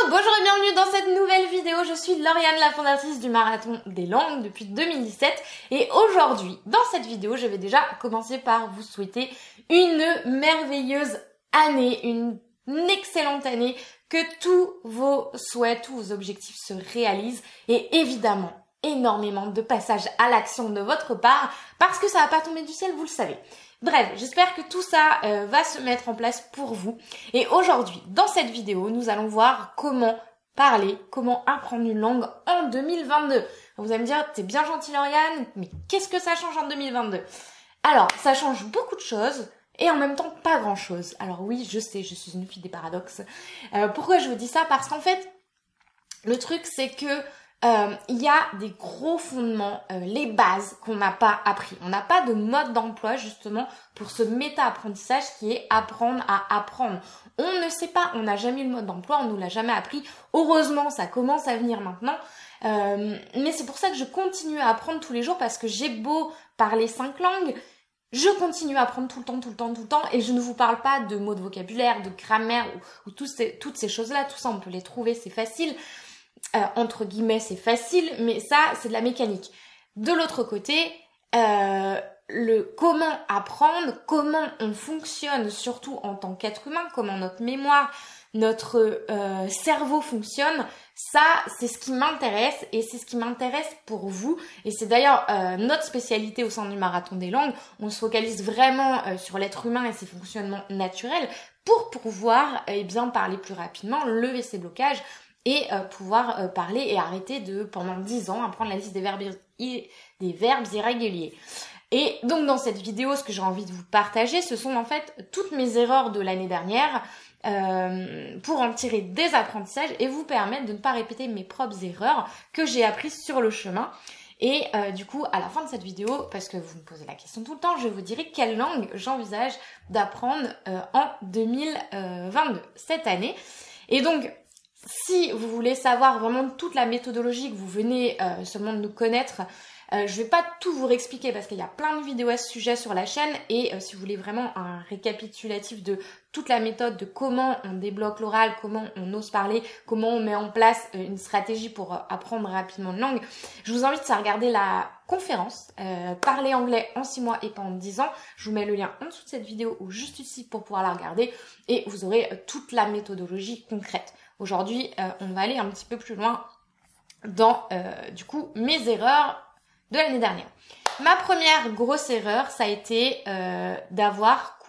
Bonjour et bienvenue dans cette nouvelle vidéo. Je suis Lauriane, la fondatrice du Marathon des Langues depuis 2017 et aujourd'hui, dans cette vidéo, je vais déjà commencer par vous souhaiter une merveilleuse année, une excellente année, que tous vos souhaits, tous vos objectifs se réalisent et évidemment, énormément de passages à l'action de votre part parce que ça va pas tomber du ciel, vous le savez. Bref, j'espère que tout ça va se mettre en place pour vous. Et aujourd'hui, dans cette vidéo, nous allons voir comment parler, comment apprendre une langue en 2022. Vous allez me dire, t'es bien gentil Lauriane, mais qu'est-ce que ça change en 2022? Alors, ça change beaucoup de choses et en même temps pas grand-chose. Alors oui, je sais, je suis une fille des paradoxes. Pourquoi je vous dis ça? Parce qu'en fait, le truc c'est que il y a des gros fondements, les bases qu'on n'a pas appris. On n'a pas de mode d'emploi justement pour ce méta-apprentissage qui est apprendre à apprendre. On ne sait pas, on n'a jamais eu le mode d'emploi, on nous l'a jamais appris. Heureusement, ça commence à venir maintenant. Mais c'est pour ça que je continue à apprendre tous les jours parce que j'ai beau parler 5 langues, je continue à apprendre tout le temps et je ne vous parle pas de mots de vocabulaire, de grammaire ou toutes ces choses-là. Tout ça, on peut les trouver, c'est facile. Entre guillemets, c'est facile, mais ça, c'est de la mécanique. De l'autre côté, le comment apprendre, comment on fonctionne, surtout en tant qu'être humain, comment notre mémoire, notre cerveau fonctionne, ça, c'est ce qui m'intéresse et c'est ce qui m'intéresse pour vous. Et c'est d'ailleurs notre spécialité au sein du Marathon des Langues. On se focalise vraiment sur l'être humain et ses fonctionnements naturels pour pouvoir bien parler plus rapidement, lever ses blocages, et pouvoir parler et arrêter de, pendant 10 ans, apprendre la liste des verbes irréguliers. Et donc dans cette vidéo, ce que j'ai envie de vous partager, ce sont en fait toutes mes erreurs de l'année dernière pour en tirer des apprentissages et vous permettre de ne pas répéter mes propres erreurs que j'ai apprises sur le chemin. Et du coup, à la fin de cette vidéo, parce que vous me posez la question tout le temps, je vous dirai quelle langue j'envisage d'apprendre en 2022, cette année. Et donc, si vous voulez savoir vraiment toute la méthodologie, que vous venez seulement de nous connaître, je vais pas tout vous réexpliquer parce qu'il y a plein de vidéos à ce sujet sur la chaîne et si vous voulez vraiment un récapitulatif de toute la méthode, de comment on débloque l'oral, comment on ose parler, comment on met en place une stratégie pour apprendre rapidement une langue, je vous invite à regarder la conférence Parler anglais en 6 mois et pas en 10 ans. Je vous mets le lien en dessous de cette vidéo ou juste ici pour pouvoir la regarder et vous aurez toute la méthodologie concrète. Aujourd'hui, on va aller un petit peu plus loin dans, du coup, mes erreurs de l'année dernière. Ma première grosse erreur, ça a été d'avoir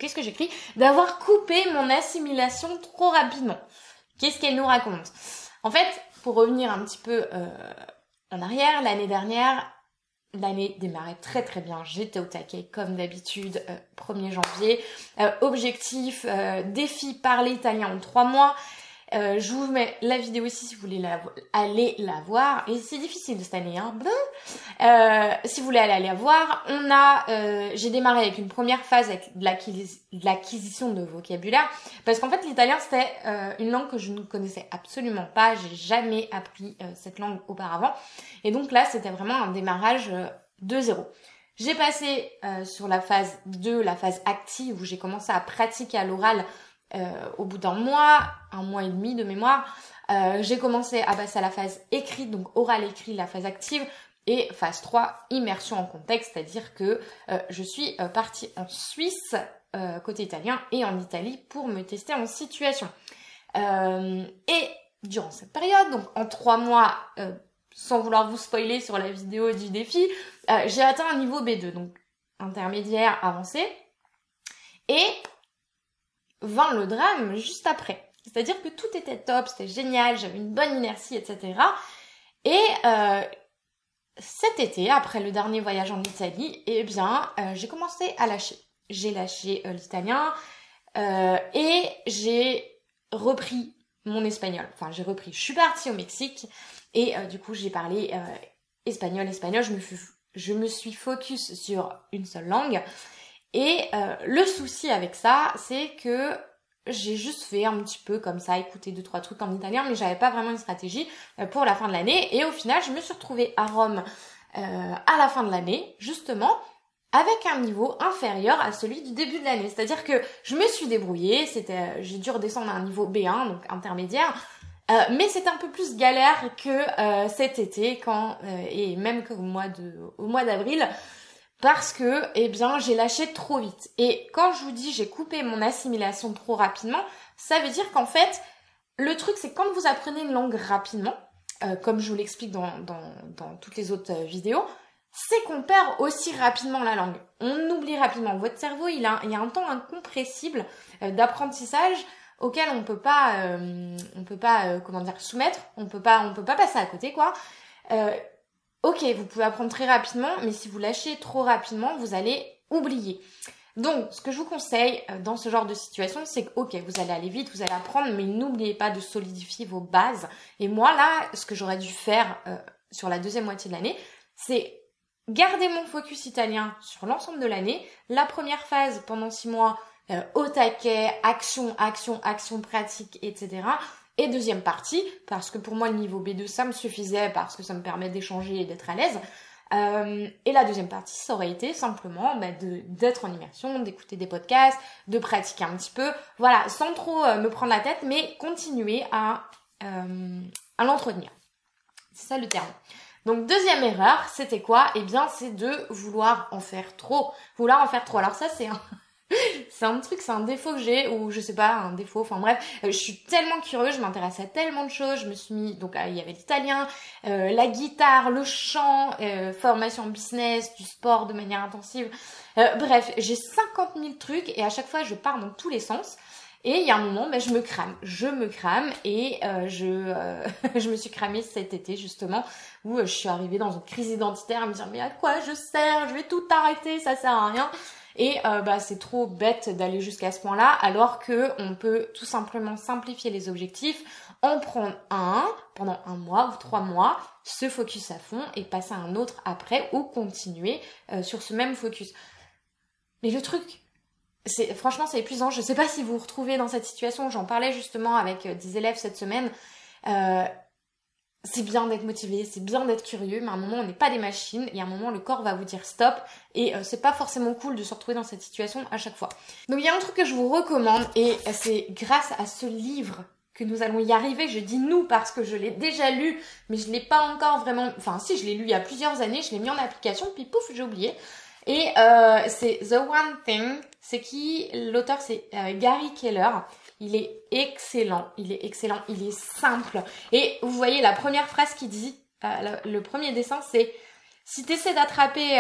coupé mon assimilation trop rapidement. Qu'est-ce qu'elle nous raconte? En fait, pour revenir un petit peu en arrière, l'année dernière, l'année démarrait très très bien, j'étais au taquet comme d'habitude, 1er janvier. Objectif, défi parler italien en 3 mois. Je vous mets la vidéo ici si vous voulez aller la voir. Et c'est difficile cette année, hein. Si vous voulez aller la voir, j'ai démarré avec une première phase avec de l'acquisition de vocabulaire. Parce qu'en fait, l'italien, c'était une langue que je ne connaissais absolument pas. J'ai jamais appris cette langue auparavant. Et donc là, c'était vraiment un démarrage de zéro. J'ai passé sur la phase 2, la phase active, où j'ai commencé à pratiquer à l'oral au bout d'un mois et demi de mémoire. J'ai commencé à passer à la phase écrite, donc oral écrit, la phase active, et phase 3, immersion en contexte, c'est-à-dire que je suis partie en Suisse, côté italien, et en Italie pour me tester en situation. Et durant cette période, donc en 3 mois, sans vouloir vous spoiler sur la vidéo du défi, j'ai atteint un niveau B2, donc intermédiaire avancé, et vint le drame juste après. C'est-à-dire que tout était top, c'était génial, j'avais une bonne inertie, etc. Et cet été, après le dernier voyage en Italie, eh bien, j'ai commencé à lâcher. J'ai lâché l'italien et j'ai repris mon espagnol. Enfin, je suis partie au Mexique et du coup, j'ai parlé espagnol. Je me suis focus sur une seule langue. Et le souci avec ça, c'est que j'ai juste fait un petit peu comme ça, écouter 2-3 trucs en italien, mais j'avais pas vraiment une stratégie pour la fin de l'année. Et au final, je me suis retrouvée à Rome à la fin de l'année, justement, avec un niveau inférieur à celui du début de l'année. C'est-à-dire que je me suis débrouillée, j'ai dû redescendre à un niveau B1, donc intermédiaire, Mais c'est un peu plus galère que cet été et même qu'au mois d'avril parce que eh bien j'ai lâché trop vite. Et quand je vous dis j'ai coupé mon assimilation trop rapidement, ça veut dire qu'en fait le truc c'est que quand vous apprenez une langue rapidement, comme je vous l'explique dans toutes les autres vidéos, c'est qu'on perd aussi rapidement la langue. On oublie rapidement. Votre cerveau, il y a un temps incompressible d'apprentissage auquel on peut pas soumettre. On peut pas passer à côté, quoi. Ok, vous pouvez apprendre très rapidement, mais si vous lâchez trop rapidement, vous allez oublier. Donc, ce que je vous conseille dans ce genre de situation, c'est que, ok, vous allez aller vite, vous allez apprendre, mais n'oubliez pas de solidifier vos bases. Et moi, là, ce que j'aurais dû faire sur la deuxième moitié de l'année, c'est garder mon focus italien sur l'ensemble de l'année. La première phase, pendant 6 mois, au taquet, action pratique, etc. Et deuxième partie, parce que pour moi, le niveau B2, ça me suffisait, parce que ça me permet d'échanger et d'être à l'aise. Et la deuxième partie, ça aurait été simplement d'être en immersion, d'écouter des podcasts, de pratiquer un petit peu, voilà, sans trop me prendre la tête, mais continuer à l'entretenir. C'est ça le terme. Donc deuxième erreur, c'était quoi? Eh bien, c'est de vouloir en faire trop. Vouloir en faire trop. Alors ça, c'est un défaut que j'ai, ou je sais pas, un défaut, enfin bref, je suis tellement curieuse, je m'intéresse à tellement de choses, je me suis mis, donc il y avait l'italien, la guitare, le chant, formation en business, du sport de manière intensive, bref, j'ai 50 000 trucs et à chaque fois je pars dans tous les sens. Et il y a un moment, je me crame et je me suis cramée cet été justement où je suis arrivée dans une crise identitaire à me dire mais à quoi je sers, je vais tout arrêter, ça sert à rien. Et c'est trop bête d'aller jusqu'à ce point-là alors que on peut tout simplement simplifier les objectifs, en prendre un pendant 1 mois ou 3 mois, se focus à fond et passer à un autre après ou continuer sur ce même focus. Mais le truc, franchement c'est épuisant, je sais pas si vous vous retrouvez dans cette situation, j'en parlais justement avec des élèves cette semaine, c'est bien d'être motivé, c'est bien d'être curieux, mais à un moment on n'est pas des machines et à un moment le corps va vous dire stop et c'est pas forcément cool de se retrouver dans cette situation à chaque fois. Donc il y a un truc que je vous recommande et c'est grâce à ce livre que nous allons y arriver. Je dis nous parce que je l'ai déjà lu, mais je l'ai pas encore vraiment, enfin si je l'ai lu il y a plusieurs années, je l'ai mis en application puis pouf j'ai oublié. Et c'est The One Thing, c'est qui? L'auteur c'est Gary Keller. Il est excellent, il est simple. Et vous voyez la première phrase qu'il dit, le premier dessin c'est si t'essaies d'attraper,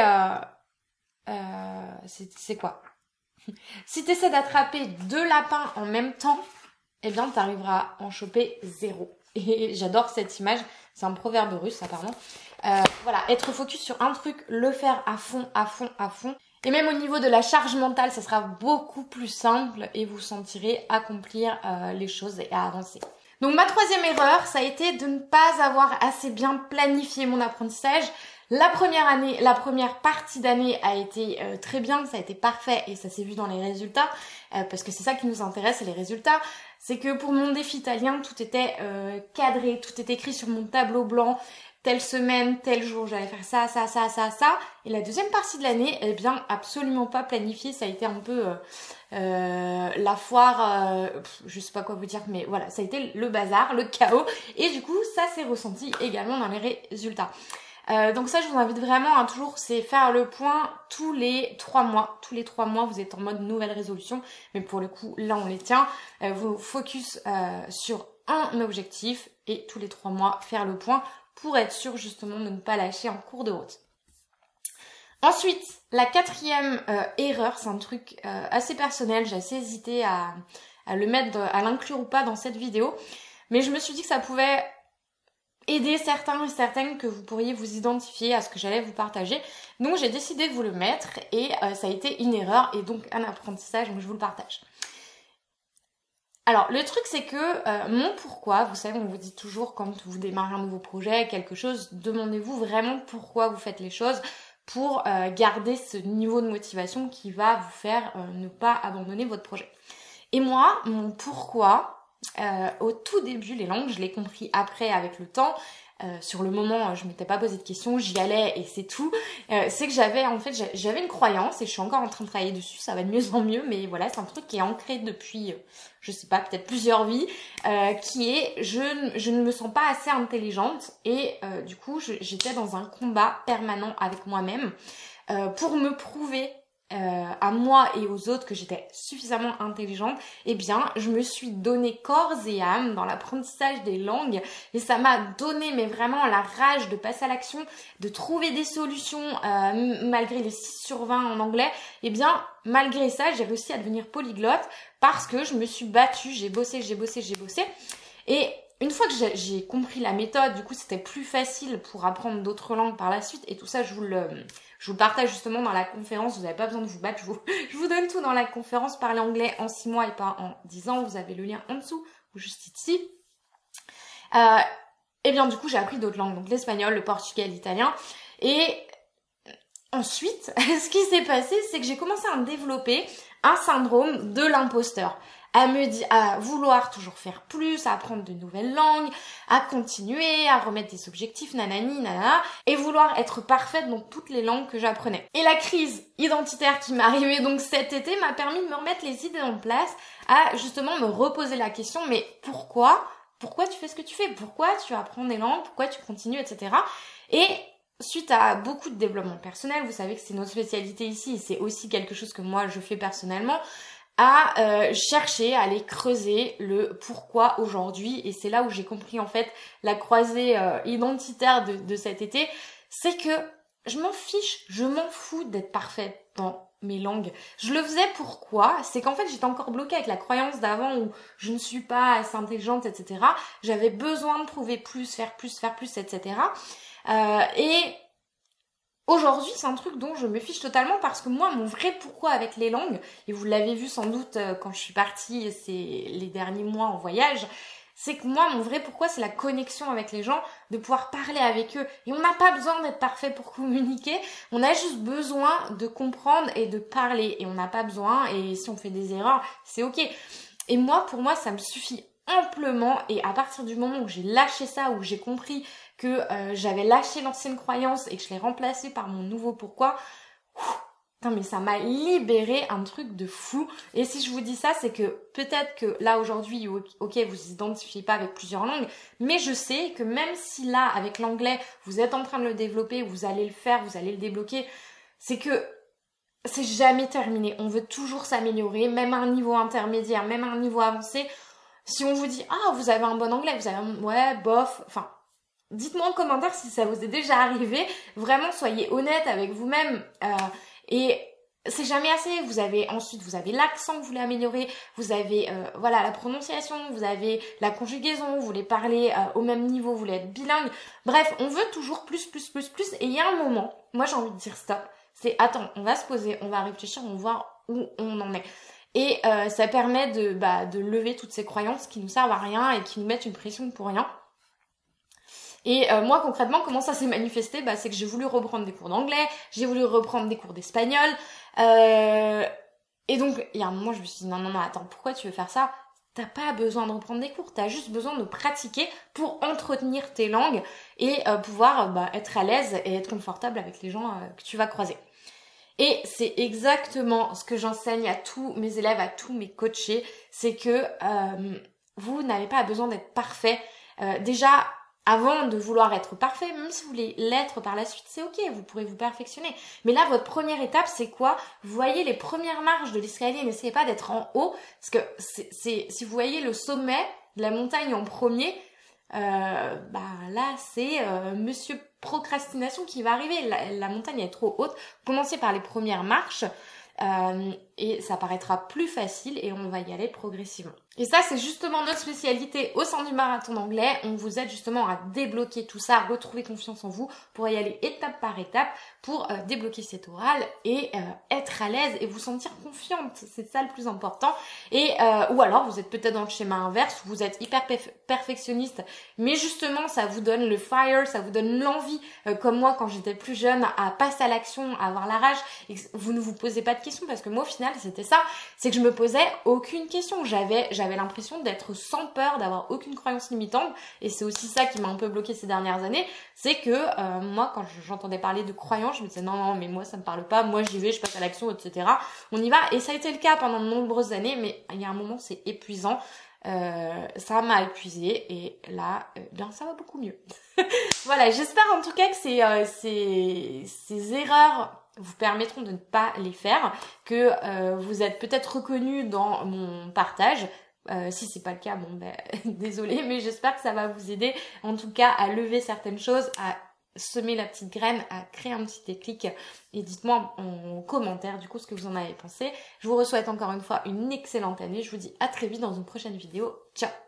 c'est quoi? Si t'essaies d'attraper 2 lapins en même temps, eh bien t'arriveras à en choper 0. Et j'adore cette image, c'est un proverbe russe apparemment. Voilà, être focus sur un truc, le faire à fond. Et même au niveau de la charge mentale, ça sera beaucoup plus simple et vous sentirez accomplir les choses et à avancer. Donc ma troisième erreur, ça a été de ne pas avoir assez bien planifié mon apprentissage. La première partie d'année a été très bien, ça a été parfait et ça s'est vu dans les résultats, parce que c'est ça qui nous intéresse, c'est les résultats. C'est que pour mon défi italien, tout était cadré, tout était écrit sur mon tableau blanc. Telle semaine, tel jour, j'allais faire ça. Et la deuxième partie de l'année, eh bien, absolument pas planifiée. Ça a été un peu la foire, je sais pas quoi vous dire, mais voilà, ça a été le bazar, le chaos. Et du coup, ça s'est ressenti également dans les résultats. Donc ça, je vous invite vraiment à toujours, c'est faire le point tous les 3 mois. Tous les 3 mois, vous êtes en mode nouvelle résolution. Mais pour le coup, là, on les tient. Vous focus sur un objectif et tous les 3 mois, faire le point pour être sûr justement de ne pas lâcher en cours de route. Ensuite, la 4e erreur, c'est un truc assez personnel, j'ai assez hésité à le mettre, à l'inclure ou pas dans cette vidéo, mais je me suis dit que ça pouvait aider certains et certaines, que vous pourriez vous identifier à ce que j'allais vous partager. Donc j'ai décidé de vous le mettre et ça a été une erreur et donc un apprentissage, donc je vous le partage. Alors, le truc, c'est que mon pourquoi, vous savez, on vous dit toujours quand vous démarrez un nouveau projet, quelque chose, demandez-vous vraiment pourquoi vous faites les choses pour garder ce niveau de motivation qui va vous faire ne pas abandonner votre projet. Et moi, mon pourquoi, au tout début, les langues, je l'ai compris après avec le temps, sur le moment, je m'étais pas posé de questions, j'y allais et c'est tout. C'est que j'avais une croyance et je suis encore en train de travailler dessus, ça va de mieux en mieux, mais voilà, c'est un truc qui est ancré depuis, je sais pas, peut-être plusieurs vies, qui est je ne me sens pas assez intelligente et du coup j'étais dans un combat permanent avec moi-même pour me prouver à moi et aux autres que j'étais suffisamment intelligente. Eh bien, je me suis donné corps et âme dans l'apprentissage des langues et ça m'a donné mais vraiment la rage de passer à l'action, de trouver des solutions malgré les 6 sur 20 en anglais. Eh bien, malgré ça, j'ai réussi à devenir polyglotte parce que je me suis battue, j'ai bossé. Et une fois que j'ai compris la méthode, du coup, c'était plus facile pour apprendre d'autres langues par la suite. Et tout ça, je vous le partage justement dans la conférence. Vous n'avez pas besoin de vous battre. Je vous donne tout dans la conférence. Parler anglais en 6 mois et pas en 10 ans. Vous avez le lien en dessous ou juste ici. Et bien, du coup, j'ai appris d'autres langues. Donc, l'espagnol, le portugais, l'italien. Et ensuite, ce qui s'est passé, c'est que j'ai commencé à me développer un syndrome de l'imposteur. À vouloir toujours faire plus, à apprendre de nouvelles langues, à continuer, à remettre des objectifs, nanani, nanana, et vouloir être parfaite dans toutes les langues que j'apprenais. Et la crise identitaire qui m'est arrivée donc cet été m'a permis de me remettre les idées en place, à justement me reposer la question, mais pourquoi tu fais ce que tu fais? Pourquoi tu apprends des langues? Pourquoi tu continues, etc. Et suite à beaucoup de développement personnel, vous savez que c'est notre spécialité ici, et c'est aussi quelque chose que moi je fais personnellement, à chercher, à aller creuser le pourquoi aujourd'hui. Et c'est là où j'ai compris en fait la croisée identitaire de cet été. C'est que je m'en fous d'être parfaite dans mes langues. Je le faisais pourquoi? C'est qu'en fait j'étais encore bloquée avec la croyance d'avant où je ne suis pas assez intelligente, etc. J'avais besoin de prouver plus, faire plus, etc. Et aujourd'hui, c'est un truc dont je me fiche totalement parce que moi, mon vrai pourquoi avec les langues, et vous l'avez vu sans doute quand je suis partie les derniers mois en voyage, c'est que moi, mon vrai pourquoi, c'est la connexion avec les gens, de pouvoir parler avec eux. Et on n'a pas besoin d'être parfait pour communiquer, on a juste besoin de comprendre et de parler. Et on n'a pas besoin, et si on fait des erreurs, c'est ok. Et moi, pour moi, ça me suffit amplement. Et à partir du moment où j'ai lâché ça, où j'ai compris que j'avais lâché l'ancienne croyance et que je l'ai remplacée par mon nouveau pourquoi, putain, mais ça m'a libéré un truc de fou. Et si je vous dis ça, c'est que peut-être que là aujourd'hui, ok, vous identifiez pas avec plusieurs langues, mais je sais que même si là, avec l'anglais, vous êtes en train de le développer, vous allez le faire, vous allez le débloquer, c'est que c'est jamais terminé. On veut toujours s'améliorer, même à un niveau intermédiaire, même à un niveau avancé. Si on vous dit, ah, vous avez un bon anglais, vous avez ouais, bof, enfin, dites-moi en commentaire si ça vous est déjà arrivé. Vraiment, soyez honnête avec vous-même. Et c'est jamais assez. Vous avez l'accent que vous voulez améliorer. Vous avez voilà la prononciation. Vous avez la conjugaison. Vous voulez parler au même niveau. Vous voulez être bilingue. Bref, on veut toujours plus. Et il y a un moment, moi j'ai envie de dire stop. C'est attends, on va se poser, on va réfléchir, on va voir où on en est. Et ça permet de lever toutes ces croyances qui nous servent à rien et qui nous mettent une pression pour rien. Et moi concrètement, comment ça s'est manifesté? C'est que j'ai voulu reprendre des cours d'anglais, j'ai voulu reprendre des cours d'espagnol. Et donc, il y a un moment, je me suis dit non, attends, pourquoi tu veux faire ça? T'as pas besoin de reprendre des cours, t'as juste besoin de pratiquer pour entretenir tes langues et pouvoir être à l'aise et être confortable avec les gens que tu vas croiser. Et c'est exactement ce que j'enseigne à tous mes élèves, à tous mes coachés, c'est que vous n'avez pas besoin d'être parfait. Déjà, avant de vouloir être parfait, même si vous voulez l'être par la suite, c'est ok, vous pourrez vous perfectionner. Mais là, votre première étape, c'est quoi? Vous voyez les premières marches de l'escalier, n'essayez pas d'être en haut, parce que si vous voyez le sommet de la montagne en premier, là, c'est Monsieur Procrastination qui va arriver. La montagne est trop haute. Commencez par les premières marches et ça paraîtra plus facile et on va y aller progressivement. Et ça, c'est justement notre spécialité au sein du marathon d'anglais. On vous aide justement à débloquer tout ça, à retrouver confiance en vous pour y aller étape par étape pour débloquer cet oral et être à l'aise et vous sentir confiante. C'est ça le plus important. Et ou alors, vous êtes peut-être dans le schéma inverse, vous êtes hyper perfectionniste, mais justement, ça vous donne le fire, ça vous donne l'envie, comme moi quand j'étais plus jeune, à passer à l'action, à avoir la rage. Et vous ne vous posez pas de questions parce que moi, au final, final, c'était ça. C'est que je me posais aucune question. J'avais l'impression d'être sans peur, d'avoir aucune croyance limitante. Et c'est aussi ça qui m'a un peu bloquée ces dernières années. C'est que moi, quand j'entendais parler de croyance, je me disais non, mais moi, ça me parle pas. Moi, j'y vais, je passe à l'action, etc. On y va. Et ça a été le cas pendant de nombreuses années. Mais il y a un moment, c'est épuisant. Ça m'a épuisée et là, bien ça va beaucoup mieux. Voilà, j'espère en tout cas que ces erreurs vous permettront de ne pas les faire, que vous êtes peut-être reconnus dans mon partage. Si c'est pas le cas, bon ben désolé, mais j'espère que ça va vous aider en tout cas à lever certaines choses, à semer la petite graine, à créer un petit déclic, et dites-moi en commentaire du coup ce que vous en avez pensé. Je vous souhaite encore une fois une excellente année, je vous dis à très vite dans une prochaine vidéo, ciao.